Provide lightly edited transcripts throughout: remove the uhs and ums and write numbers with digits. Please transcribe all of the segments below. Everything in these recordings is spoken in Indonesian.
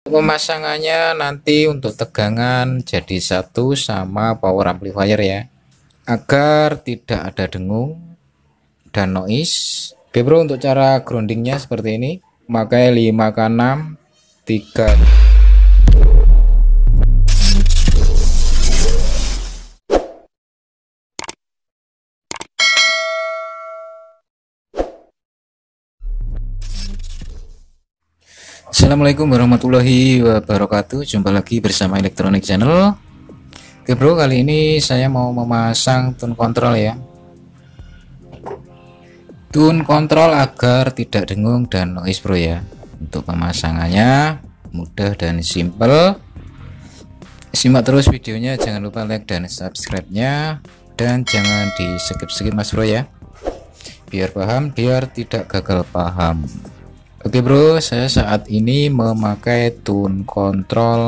Pemasangannya nanti untuk tegangan jadi satu sama power amplifier ya, agar tidak ada dengung dan noise. Oke bro, untuk cara groundingnya seperti ini, pakai 5K6 3. Assalamualaikum warahmatullahi wabarakatuh. Jumpa lagi bersama Elektronik Channel. Oke bro, kali ini saya mau memasang tune control ya, tune control agar tidak dengung dan noise bro ya. Untuk pemasangannya mudah dan simple. Simak terus videonya, jangan lupa like dan subscribe nya, dan jangan di skip mas bro ya, biar paham, biar tidak gagal paham. Oke bro, saya saat ini memakai tune control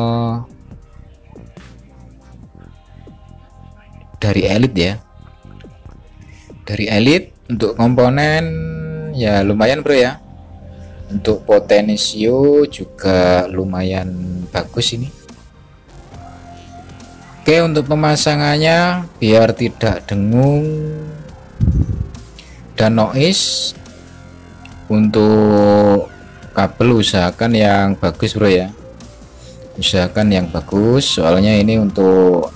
dari Elite ya, dari Elite. Untuk komponen ya lumayan bro ya, untuk potensio juga lumayan bagus ini. Oke, untuk pemasangannya biar tidak dengung dan noise, untuk kabel usahakan yang bagus bro ya, usahakan yang bagus, soalnya ini untuk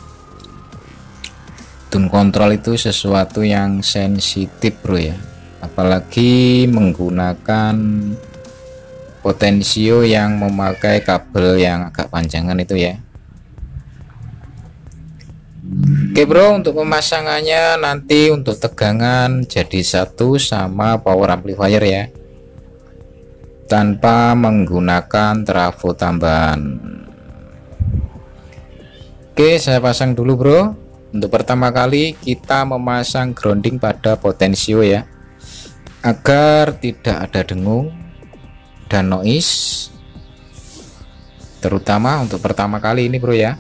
tune control itu sesuatu yang sensitif bro ya, apalagi menggunakan potensio yang memakai kabel yang agak panjangan itu ya. Oke bro, untuk pemasangannya nanti untuk tegangan jadi satu sama power amplifier ya, tanpa menggunakan trafo tambahan. Oke, saya pasang dulu bro. Untuk pertama kali kita memasang grounding pada potensio ya, agar tidak ada dengung dan noise, terutama untuk pertama kali ini bro ya.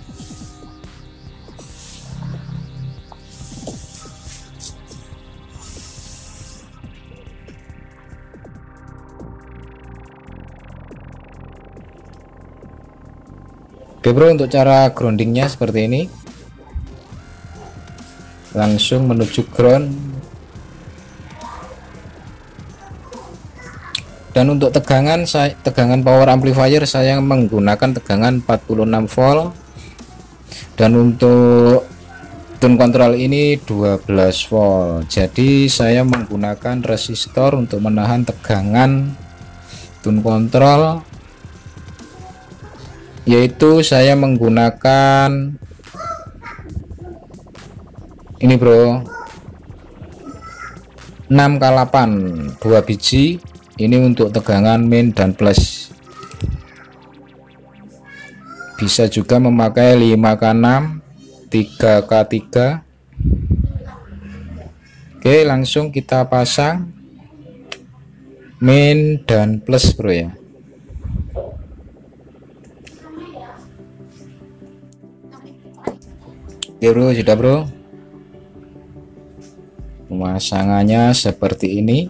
Oke bro, untuk cara groundingnya seperti ini, langsung menuju ground. Dan untuk tegangan power amplifier saya menggunakan tegangan 46 volt, dan untuk tune control ini 12 volt. Jadi saya menggunakan resistor untuk menahan tegangan tune control, yaitu saya menggunakan ini bro, 6K8 2 biji. Ini untuk tegangan main dan plus. Bisa juga memakai 5K6 3K3. Oke, langsung kita pasang main dan plus bro ya. Oke bro, sudah bro, pemasangannya seperti ini,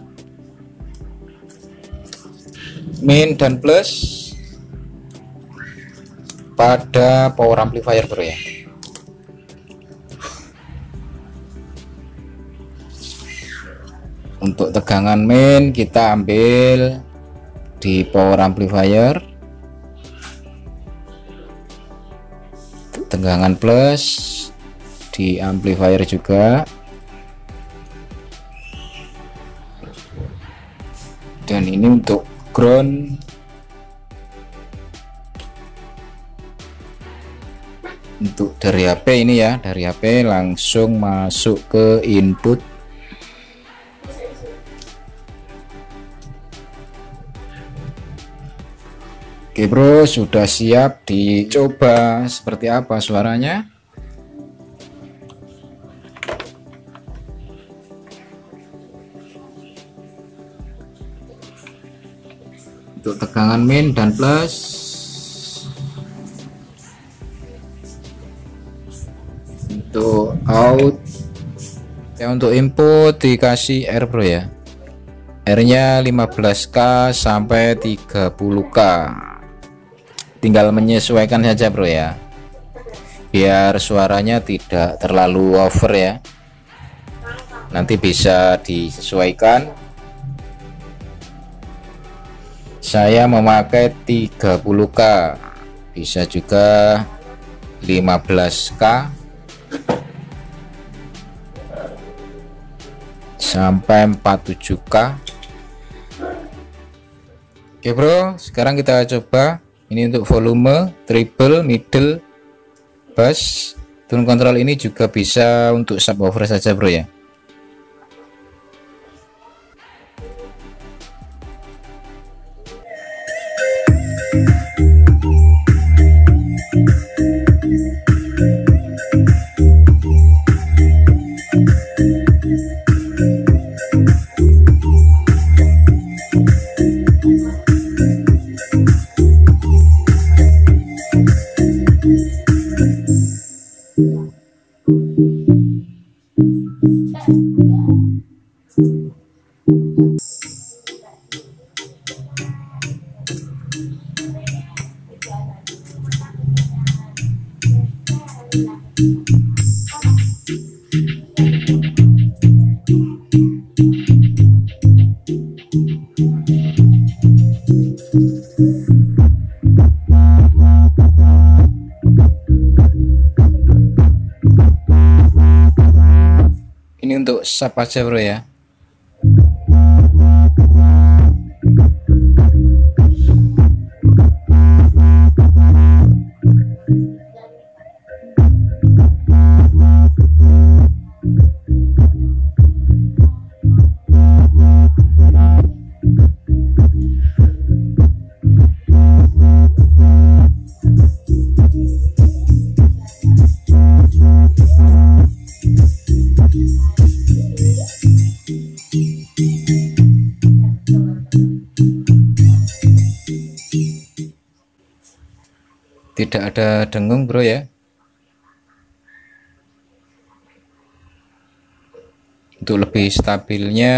main dan plus pada power amplifier bro ya. Untuk tegangan main kita ambil di power amplifier, tegangan plus di amplifier juga, dan ini untuk ground. Untuk dari HP ini ya, dari HP langsung masuk ke input. Oke bro, sudah siap dicoba seperti apa suaranya. Untuk tegangan main dan plus, untuk out ya, untuk input dikasih R bro ya, R nya 15K sampai 30K. tinggal menyesuaikan saja bro ya, biar suaranya tidak terlalu over ya. Nanti bisa disesuaikan. Saya memakai 30k, bisa juga 15k sampai 47k. Oke bro, sekarang kita coba. Ini untuk volume, treble, middle, bass. Tone control ini juga bisa untuk subwoofer saja bro ya. Ini untuk sub aja bro ya. Tidak ada dengung bro ya. Untuk lebih stabilnya,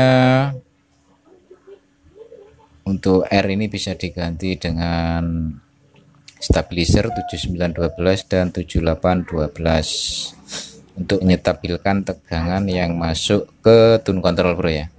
untuk R ini bisa diganti dengan stabilizer 7912 dan 7812 untuk menyetabilkan tegangan yang masuk ke tone control bro ya.